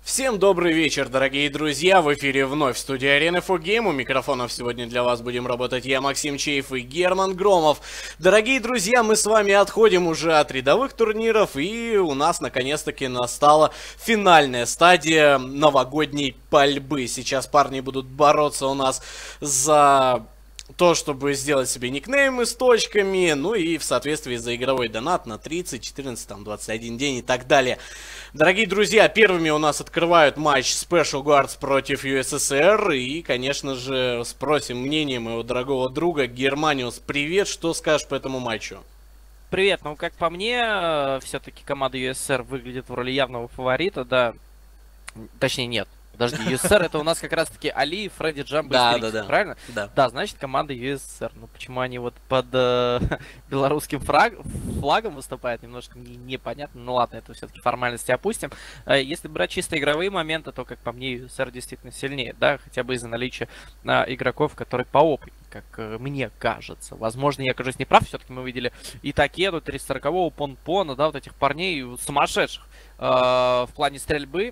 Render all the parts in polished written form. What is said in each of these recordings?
Всем добрый вечер, дорогие друзья, в эфире вновь студия Arena4Game, у микрофонов сегодня для вас будем работать я, Максим Чеев и Герман Громов. Дорогие друзья, мы с вами отходим уже от рядовых турниров, и у нас наконец-таки настала финальная стадия новогодней пальбы. Сейчас парни будут бороться у нас за то, чтобы сделать себе никнеймы с точками, ну и в соответствии за игровой донат на 30, 14, там, 21 день и так далее. Дорогие друзья, первыми у нас открывают матч Special Guards против USSR. И, конечно же, спросим мнение моего дорогого друга. Германиус, привет, что скажешь по этому матчу? Привет, ну как по мне, все-таки команда USSR выглядит в роли явного фаворита, да. Точнее, нет. Подожди, USSR это у нас как раз-таки Али, Фредди, Джамбо и Стрикс, правильно? Да. Да, значит, команда USSR. Ну почему они вот под белорусским флагом выступают, немножко непонятно. Ну ладно, это все-таки формальности опустим. Если брать чисто игровые моменты, то, как по мне, USSR действительно сильнее, да, хотя бы из-за наличия игроков, которые поопытнее, как мне кажется. Возможно, я окажусь неправ, все-таки мы видели и Такеду, 340-го, Понпона, да, вот этих парней сумасшедших в плане стрельбы.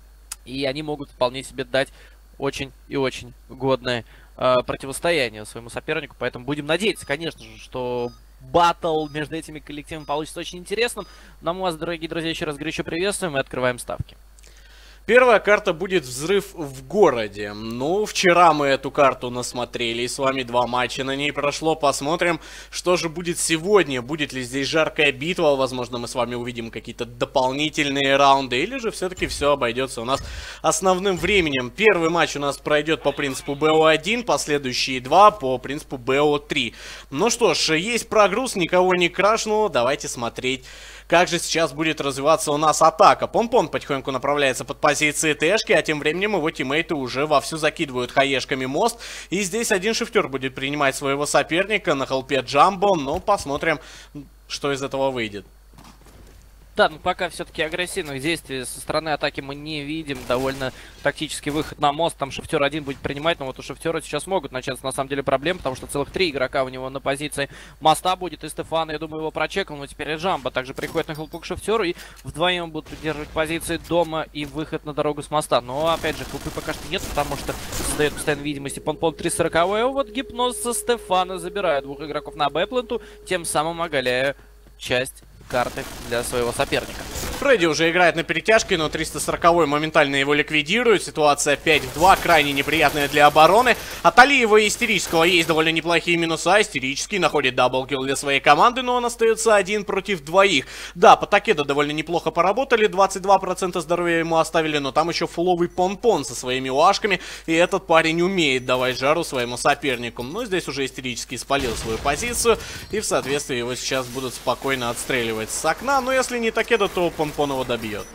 И они могут вполне себе дать очень и очень годное противостояние своему сопернику. Поэтому будем надеяться, конечно же, что баттл между этими коллективами получится очень интересным. Но мы вас, дорогие друзья, еще раз горячо приветствуем и открываем ставки. Первая карта будет «Взрыв в городе». Ну, вчера мы эту карту насмотрели, и с вами два матча на ней прошло. Посмотрим, что же будет сегодня. Будет ли здесь жаркая битва, возможно, мы с вами увидим какие-то дополнительные раунды, или же все-таки все обойдется у нас основным временем. Первый матч у нас пройдет по принципу БО1, последующие два по принципу БО3. Ну что ж, есть прогруз, никого не крашнуло, давайте смотреть, как же сейчас будет развиваться у нас атака. Понпон потихоньку направляется под позиции Тэшки, а тем временем его тиммейты уже вовсю закидывают хаешками мост. И здесь один шифтер будет принимать своего соперника на хелпе Джамбо, но посмотрим, что из этого выйдет. Да, ну пока все-таки агрессивных действий со стороны атаки мы не видим. Довольно тактический выход на мост. Там Шифтер один будет принимать, но вот у Шифтера сейчас могут начаться на самом деле проблемы, потому что целых 3 игрока у него на позиции моста будет. И Стефан, я думаю, его прочекал, но теперь и Джамбо также приходит на хелпу к Шифтеру. И вдвоем будут удерживать позиции дома и выход на дорогу с моста. Но опять же, хелпы пока что нет, потому что создает постоянно видимости Понпон 340. Вот гипноз со Стефана забирает 2 игроков на Б-пленту, тем самым оголяя часть карты для своего соперника. Фредди уже играет на перетяжке, но 340-й моментально его ликвидирует. Ситуация 5 в 2, крайне неприятная для обороны. От Алиева и Истерического есть довольно неплохие минуса. Истерический находит даблкилл для своей команды, но он остается один против двоих. Да, по Такеду довольно неплохо поработали, 22% здоровья ему оставили, но там еще фуловый Понпон со своими уашками, и этот парень умеет давать жару своему сопернику. Но здесь уже Истерический спалил свою позицию, и в соответствии его сейчас будут спокойно отстреливать с окна. Но если не Такеду, то Понпон его добьет.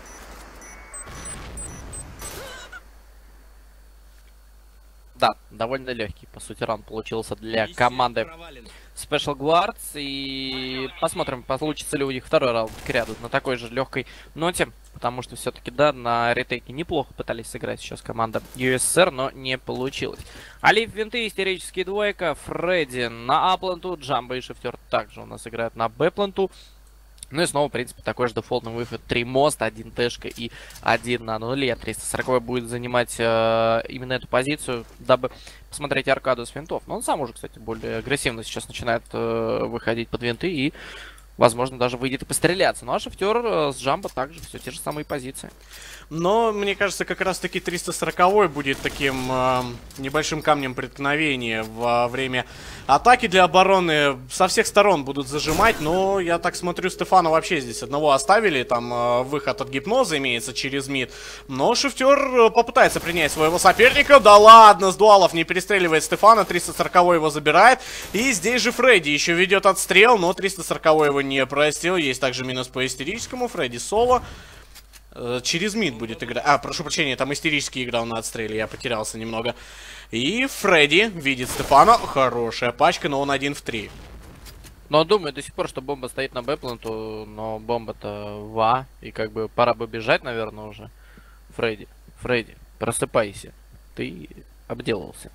Да, довольно легкий, по сути, раунд получился для команды Special Guards. И посмотрим, получится ли у них второй раунд к ряду на такой же легкой ноте. Потому что все-таки, да, на ретейке неплохо пытались сыграть сейчас команда USSR, но не получилось. Али винты, истерический двойка, Фредди на А-планту, Джамбо и Шифтер также у нас играют на Б-планту. Ну и снова, в принципе, такой же дефолтный выход. 3 моста, 1 тэшка и 1 на нуле. 340 будет занимать именно эту позицию, дабы посмотреть аркаду с винтов. Но он сам уже, кстати, более агрессивно сейчас начинает выходить под винты и, возможно, даже выйдет и постреляться. Ну а Шифтер с Джамбо также все те же самые позиции. Но, мне кажется, как раз-таки 340-й будет таким небольшим камнем преткновения во время атаки для обороны. Со всех сторон будут зажимать, но я так смотрю, Стефана вообще здесь одного оставили. Там выход от гипноза имеется через мид. Но Шифтер попытается принять своего соперника. Да ладно, с дуалов не перестреливает Стефана. 340-й его забирает. И здесь же Фредди еще ведет отстрел, но 340-й его не простил. Есть также минус по истерическому. Фредди соло. Через мид будет играть. А, прошу прощения, там истерический играл на отстреле, я потерялся немного. И Фредди видит Стефана. Хорошая пачка, но он 1 в 3. Но думаю до сих пор, что бомба стоит на Б-планту, но бомба-то в А. И как бы пора бы бежать, наверное, уже. Фредди, просыпайся. Ты обделался.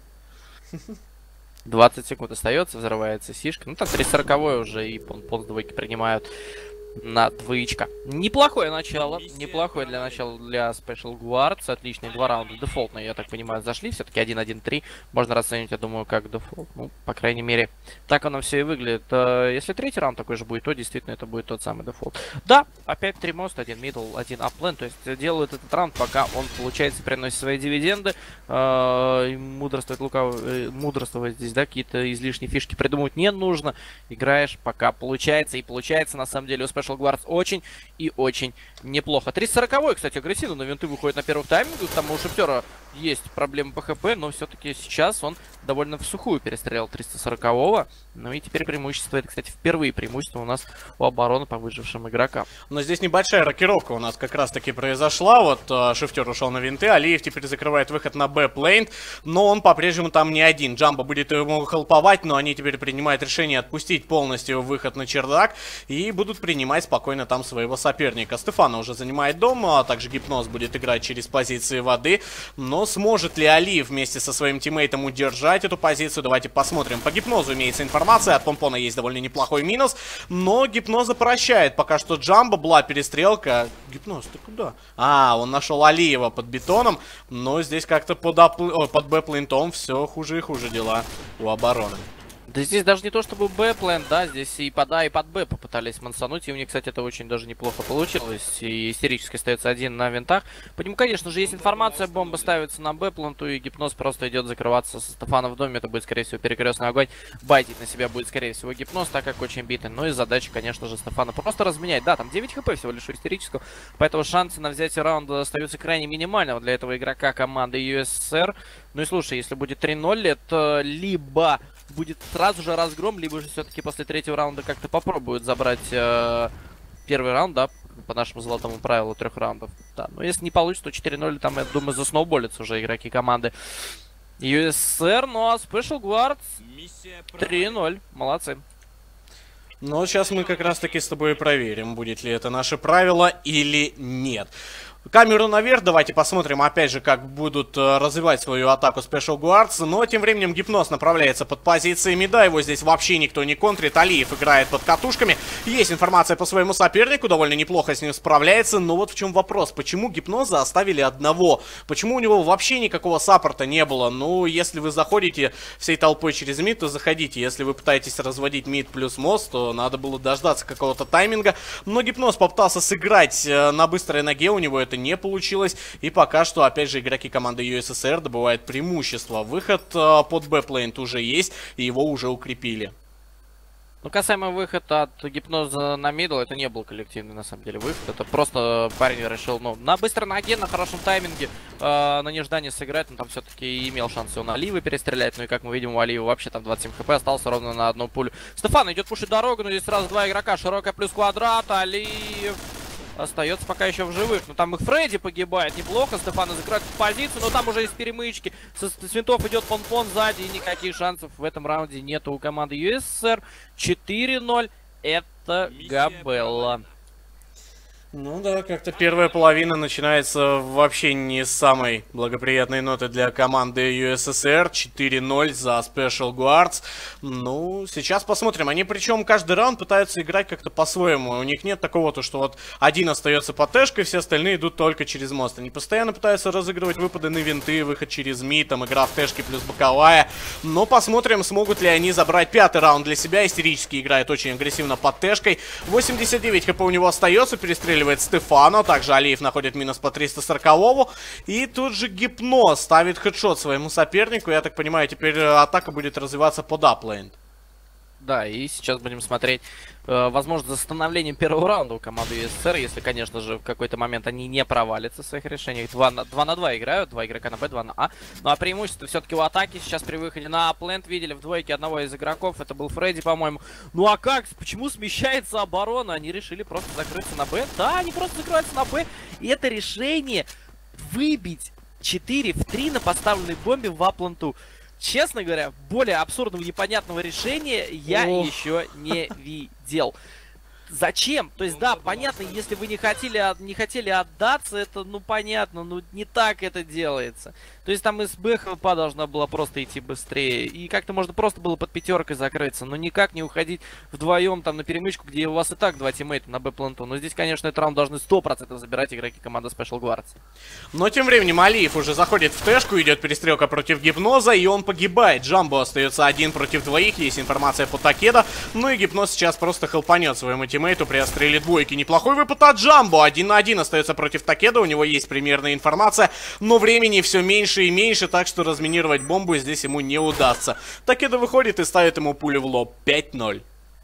20 секунд остается, взрывается сишка. Ну там 340 уже и Понпон с двойки принимают на двоечка. Неплохое начало. Неплохое для начала для Special Guards. Отличные 2 раунда. Дефолтные, я так понимаю, зашли. Все-таки 1-1-3. Можно расценить, я думаю, как дефолт. Ну, по крайней мере, так оно все и выглядит. Если третий раунд такой же будет, то действительно это будет тот самый дефолт. Да, опять 3 мост, 1 мидл, 1 аплен. То есть делают этот раунд, пока он, получается, приносит свои дивиденды. Мудрствовать здесь, да, какие-то излишние фишки придумывать не нужно. Играешь, пока получается. И получается, на самом деле, у Special Guards очень и очень неплохо. 340-й, кстати, агрессивно на винты выходит на первых таймингах. Там у Шифтера есть проблемы по ХП, но все-таки сейчас он довольно в сухую перестрелял 340-го. Ну и теперь преимущество, это, кстати, впервые преимущество у нас у обороны по выжившим игрокам. Но здесь небольшая рокировка у нас как раз-таки произошла. Вот Шифтер ушел на винты, Алиев теперь закрывает выход на Б-плейн, но он по-прежнему там не один. Джамбо будет ему хелповать, но они теперь принимают решение отпустить полностью выход на чердак и будут принимать спокойно там своего соперника. Стефано уже занимает дом, а также Гипноз будет играть через позиции воды. Но сможет ли Алиев вместе со своим тиммейтом удержать эту позицию? Давайте посмотрим. По Гипнозу имеется информация, от Помпона есть довольно неплохой минус, но Гипноза прощает. Пока что Джамбо, была перестрелка. Гипноз, ты куда? Он нашел Алиева под бетоном, но здесь как-то под Б-плейнтом все хуже и хуже дела у обороны. Да здесь даже не то чтобы Б-план, да, здесь и под А, и под Б попытались мансануть, и у них, кстати, это очень даже неплохо получилось, и истерически остается один на винтах. По нему, конечно же, есть информация, бомба ставится на Б-планту, и Гипноз просто идет закрываться со Стефана в доме, это будет, скорее всего, перекрестный огонь, байтить на себя будет, скорее всего, Гипноз, так как очень битый, ну и задача, конечно же, Стефана просто разменять, да, там 9 хп всего лишь у истерического, поэтому шансы на взятие раунда остаются крайне минимального для этого игрока команды USSR. Ну и слушай, если будет 3-0, это либо будет сразу же разгром, либо же все-таки после третьего раунда как-то попробуют забрать первый раунд, да, по нашему золотому правилу 3 раундов. Да, но если не получится, то 4-0, там, я думаю, засноуболятся уже игроки команды USSR. Ну а Special Guards 3-0. Молодцы. Но сейчас мы как раз-таки с тобой проверим, будет ли это наше правило или нет. Камеру наверх, давайте посмотрим опять же, как будут развивать свою атаку Special Guards. Но тем временем Гипноз направляется под позиции мида, его здесь вообще никто не контрит. Алиев играет под катушками. Есть информация по своему сопернику, довольно неплохо с ним справляется. Но вот в чем вопрос, почему Гипноза оставили одного? Почему у него вообще никакого саппорта не было? Ну, если вы заходите всей толпой через мид, то заходите. Если вы пытаетесь разводить мид плюс мост, то надо было дождаться какого-то тайминга. Но Гипноз попытался сыграть на быстрой ноге, у него это не получилось. И пока что, опять же, игроки команды USSR добывают преимущество. Выход под Б-плейнт уже есть, и его уже укрепили. Ну, касаемо выхода от Гипноза на мидл, это не был коллективный, на самом деле, выход. Это просто парень решил, ну, на быстрой ноге, на хорошем тайминге, на неждании сыграть. Но там все-таки имел шанс и он Аливы перестрелять. Ну и, как мы видим, у Алиева вообще там 27 хп остался ровно на одну пулю. Стефан идет пушить дорогу, но здесь сразу 2 игрока. Широкая плюс квадрат. Алиев остается пока еще в живых. Но там их Фредди погибает неплохо. Стефана закрывает позицию, но там уже из перемычки. С винтов идет Понпон сзади. И никаких шансов в этом раунде нету у команды USSR. 4-0. Это Габелла. Ну да, как-то первая половина начинается вообще не с самой благоприятной ноты для команды USSR. 4-0 за Special Guards. Ну, сейчас посмотрим. Они причем каждый раунд пытаются играть как-то по-своему. У них нет такого, то, что вот один остается по тэшкой, все остальные идут только через мост. Они постоянно пытаются разыгрывать выпады на винты, выход через мид, там игра в тэшки плюс боковая. Но посмотрим, смогут ли они забрать 5-й раунд для себя. Истерически играет очень агрессивно под тэшкой. 89 хп у него остается, перестреливает Стефано. Также Алиев находит минус по 340-му. И тут же Гипноз ставит хедшот своему сопернику. Я так понимаю, теперь атака будет развиваться под аплейн. Да, и сейчас будем смотреть, возможно, за восстановлением первого раунда у команды USSR, если, конечно же, в какой-то момент они не провалятся в своих решениях. 2 на 2 играют, 2 игрока на Б, 2 на А. Ну а преимущество все-таки у атаки сейчас при выходе на аплент видели в двойке одного из игроков, это был Фредди, по-моему. Ну а как? Почему смещается оборона? Они решили просто закрыться на Б. Да, они просто закрываются на Б. И это решение выбить 4 в 3 на поставленной бомбе в апланту. Честно говоря, более абсурдного, непонятного решения я еще не видел. зачем? То есть, да, понятно, если вы не хотели отдаться, это, ну, понятно, ну, не так это делается. То есть, там СБ хелпа должна была просто идти быстрее. И как-то можно просто было под пятеркой закрыться, но никак не уходить вдвоем там на перемычку, где у вас и так два тиммейта на Б-пленту. Но здесь, конечно, этот раунд должны 100% забирать игроки команды Special Guards. Но тем временем Алиев уже заходит в тэшку, идет перестрелка против Гипноза, и он погибает. Джамбо остается один против двоих, есть информация по Такедо. Ну и Гипноз сейчас просто хелпанет своему тиммейту при отстреле двойки. Неплохой выпад от Джамбо. 1 на 1 остается против Такедо, у него есть примерная информация, но времени все меньше и меньше, так что разминировать бомбу здесь ему не удастся. Такедо выходит и ставит ему пулю в лоб. 5-0.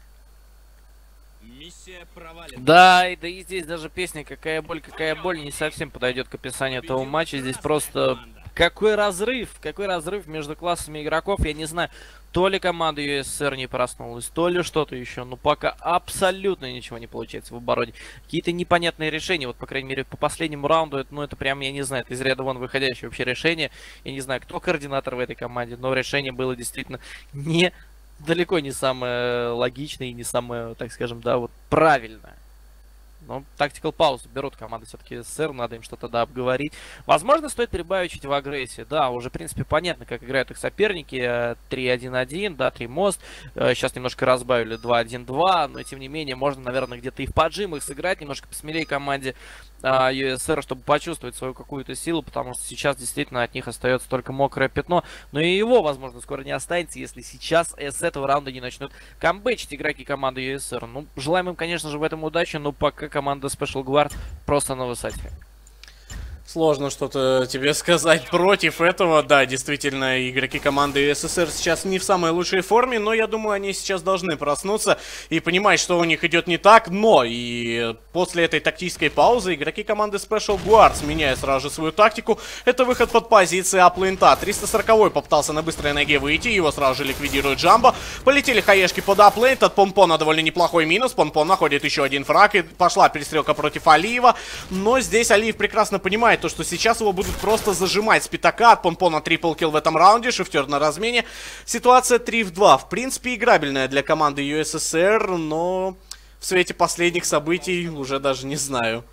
Да, и здесь даже песня какая боль» не совсем подойдет к описанию этого матча. Здесь просто какой разрыв между классами игроков, я не знаю. То ли команда USSR не проснулась, то ли что-то еще. Но пока абсолютно ничего не получается в обороне. Какие-то непонятные решения. Вот, по крайней мере, по последнему раунду, это прям, я не знаю, это из ряда вон выходящее вообще решение. Я не знаю, кто координатор в этой команде, но решение было действительно далеко не самое логичное и не самое, так скажем, да, вот правильное. Но тактикал паузу берут команды все-таки СССР, надо им что-то обговорить. Возможно, стоит прибавить чуть в агрессии. Да, уже, в принципе, понятно, как играют их соперники. 3-1-1, да, 3 мост. Сейчас немножко разбавили 2-1-2, но, тем не менее, можно, наверное, где-то и в поджимах сыграть, немножко посмелее команде USSR, чтобы почувствовать свою какую-то силу, потому что сейчас действительно от них остается только мокрое пятно. Но и его, возможно, скоро не останется, если сейчас с этого раунда не начнут камбэчить игроки команды USSR. Ну, желаем им, конечно же, в этом удачи, но пока команда Special Guard просто на высоте. Сложно что-то тебе сказать против этого. Да, действительно, игроки команды СССР сейчас не в самой лучшей форме, но я думаю, они сейчас должны проснуться и понимать, что у них идет не так. Но и после этой тактической паузы игроки команды Special Guards, меняя сразу же свою тактику, это выход под позиции аплейнта. 340-й попытался на быстрой ноге выйти, его сразу же ликвидирует Джамбо. Полетели хаешки под аплейнт, от Помпона довольно неплохой минус. Помпон находит еще один фраг, и пошла перестрелка против Алиева. Но здесь Алиев прекрасно понимает, то, что сейчас его будут просто зажимать с пятака. От Помпона трипл-килл в этом раунде, Шифтер на размене. Ситуация 3 в 2. В принципе, играбельная для команды USSR, но в свете последних событий уже даже не знаю.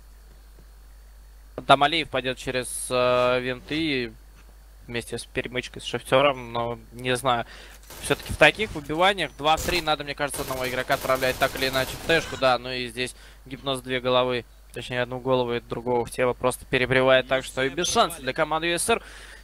Там Алиев пойдет через винты вместе с перемычкой с Шифтером, но не знаю. Все-таки в таких выбиваниях 2 в 3 надо, мне кажется, одного игрока отправлять так или иначе в тэшку, да, ну и здесь Гипноз 2 головы. Точнее, одну голову и другого в тело просто перебривает так, что и без шансов для команды USSR.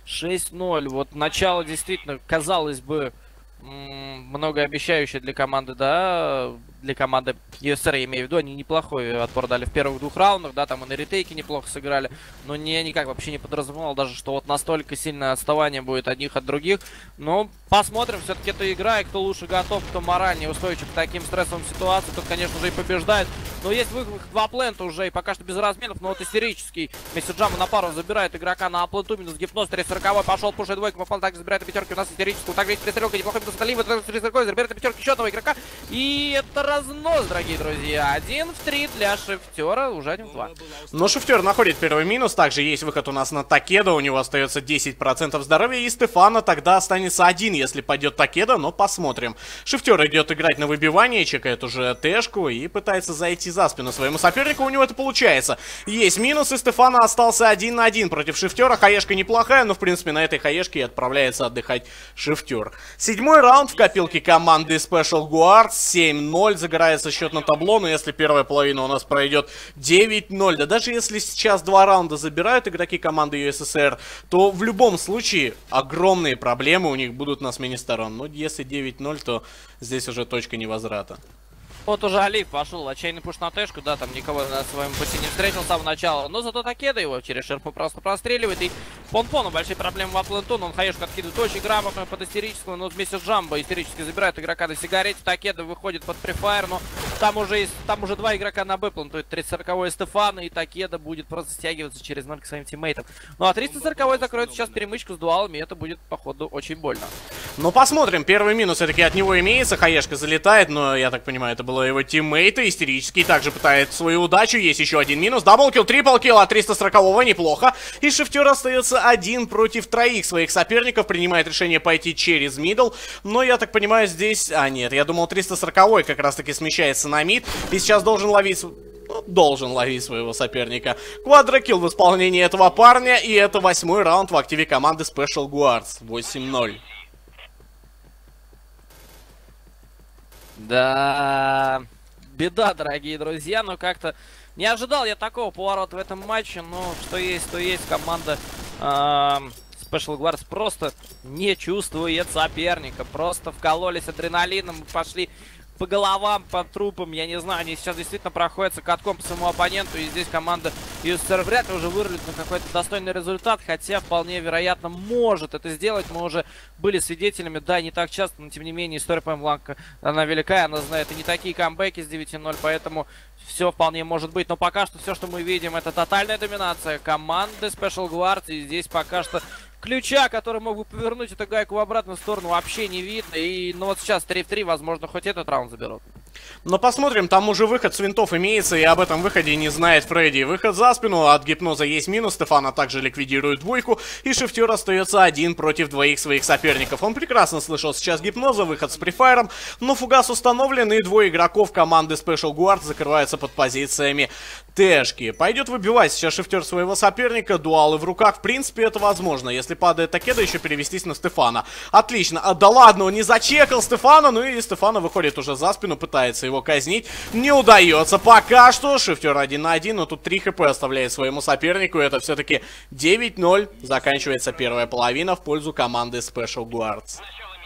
6-0. Вот начало действительно, казалось бы, многообещающее для команды, да, для команды USSR, я имею в виду, они неплохой отпор дали в первых 2 раундах, да, там и на ретейке неплохо сыграли, но никак вообще не подразумевал даже, что вот настолько сильное отставание будет одних от других. Но посмотрим, все-таки это игра, и кто лучше готов, кто моральнее устойчив к таким стрессовым ситуациям, тот, конечно же, и побеждает. Но есть выход в аплент уже, и пока что без разменов, но вот истерический вместе Джамбо на пару забирает игрока на апленту, минус Гипноз, 340-й пошел, пушит двойку, попал, так забирает на пятерки, у нас истерическую, так здесь перестрелка, неплохой минус Алиева, 340-й забирает на пятерки еще одного игрока, и это разнос, дорогие друзья. 1 в 3 для Шифтера, уже 1 в 2. Но Шифтер находит первый минус. Также есть выход у нас на Такедо. У него остается 10% здоровья. И Стефана тогда останется один, если пойдет Такедо. Но посмотрим. Шифтер идет играть на выбивание. Чекает уже тэшку и пытается зайти за спину своему сопернику. У него это получается. Есть минус. И Стефана остался 1 на 1 против Шифтера. Хаешка неплохая, но в принципе на этой хаешке и отправляется отдыхать Шифтер. 7-й раунд в копилке команды Special Guards. 7-0. Загорается счет на табло, но если первая половина у нас пройдет 9-0, да даже если сейчас 2 раунда забирают игроки команды USSR, то в любом случае огромные проблемы у них будут на смене сторон. Но если 9-0, то здесь уже точка невозврата. Вот уже Алиев пошел, отчаянный пуш на тэшку, да, там никого на своем пути не встретил с самого начала, но зато Такедо его через шерфу просто простреливает, и Помпону большие проблемы в апленту, но он хаешку откидывает очень грамотно под истерического, но вместе с Джамбо истерически забирает игрока на сигарете, Такедо выходит под префайр, но там уже 2 игрока на Б-пленту, это 340-й Стефана, и Такедо будет просто стягиваться через 0 к своим тиммейтам. Ну а 340-й закроет сейчас перемычку с дуалами, и это будет, походу, очень больно. Но посмотрим, первый минус все-таки от него имеется, хаешка залетает, но, я так понимаю, это было его тиммейта, истерический также пытает свою удачу, есть еще один минус, даблкил, триплкил от 340-го, неплохо, и Шифтер остается один против троих своих соперников, принимает решение пойти через мидл, но, я так понимаю, здесь, нет, я думал 340-й как раз-таки смещается на мид, и сейчас должен ловить своего соперника. Квадрокилл в исполнении этого парня, и это 8-й раунд в активе команды Special Guards, 8-0. Да, беда, дорогие друзья, но как-то не ожидал я такого поворота в этом матче, но что есть, то есть. Команда Special Guards просто не чувствует соперника, просто вкололись адреналином, пошли по головам, по трупам, я не знаю, они сейчас действительно проходятся катком по своему оппоненту, и здесь команда USR вряд ли уже вырулит на какой-то достойный результат, хотя вполне вероятно может это сделать. Мы уже были свидетелями, да, не так часто, но тем не менее история Пэмбланка, она велика, она знает и не такие камбэки с 9-0, поэтому все вполне может быть. Но пока что все, что мы видим, это тотальная доминация команды Special Guards, и здесь пока что ключа, который мог бы повернуть эту гайку в обратную сторону, вообще не видно. И ну вот сейчас 3 в 3, возможно, хоть этот раунд заберут. Но посмотрим, там уже выход с винтов имеется, и об этом выходе не знает Фредди. Выход за спину, от гипноза есть минус, Стефана также ликвидирует двойку, и Шифтер остается один против двоих своих соперников. Он прекрасно слышал сейчас гипноза, выход с префайром, но фугас установлен, и двое игроков команды Special Guards закрываются под позициями Тэшки. Пойдет выбивать сейчас Шифтер своего соперника, дуалы в руках, в принципе это возможно. Если падает Такеда, еще перевестись на Стефана. Отлично, да ладно, он не зачекал Стефана, ну и Стефана выходит уже за спину, пытается его казнить, не удается пока что. Шифтер 1 на 1, но тут 3 хп оставляет своему сопернику, это все-таки 9-0, заканчивается первая половина в пользу команды Special Guards.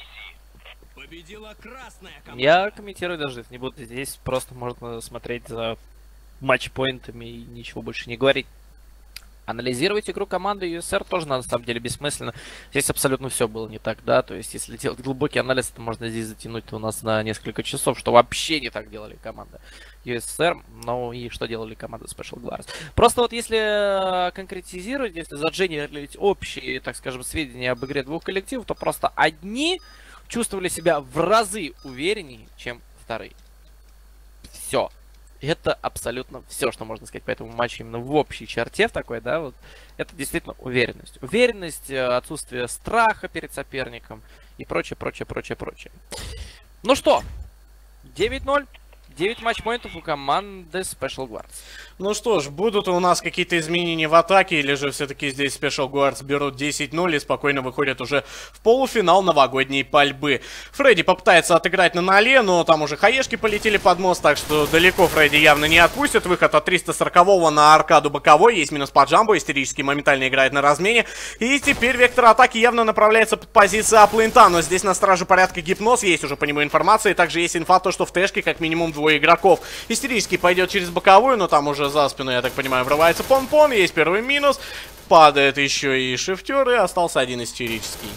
Я комментирую даже не буду, здесь просто можно смотреть за матчпоинтами и ничего больше не говорить. Анализировать игру команды USR тоже на самом деле бессмысленно. Здесь абсолютно все было не так, да. То есть, если делать глубокий анализ, то можно здесь затянуть у нас на несколько часов, что вообще не так делали команда USR. Ну и что делали команда Special Guards. Просто вот если конкретизировать, если задженерировать общие, так скажем, сведения об игре двух коллективов, то просто одни чувствовали себя в разы увереннее, чем вторые. Все. Это абсолютно все, что можно сказать по этому матчу именно в общей черте, в такой, да, вот. Это действительно уверенность. Уверенность, отсутствие страха перед соперником и прочее, прочее, прочее, прочее. Ну что, 9-0. 9 матчпоинтов у команды Special Guards. Ну что ж, будут у нас какие-то изменения в атаке, или же все-таки здесь Special Guards берут 10-0 и спокойно выходят уже в полуфинал новогодней пальбы. Фредди попытается отыграть на ноле, но там уже хаешки полетели под мост, так что далеко Фредди явно не отпустит. Выход от 340-го на аркаду боковой, есть минус по джамбу, истерически моментально играет на размене. И теперь вектор атаки явно направляется под позицию аплейнта, но здесь на страже порядка гипноз, есть уже по нему информация, и также есть инфа, то что в тэшке как минимум двое игроков. Истерически пойдет через боковую, но там уже за спину, я так понимаю, врывается Пон-Пон, есть первый минус, падает еще и Шифтер, и остался один истерический.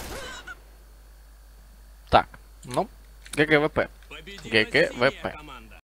Так, ну, ГГВП. ГГВП.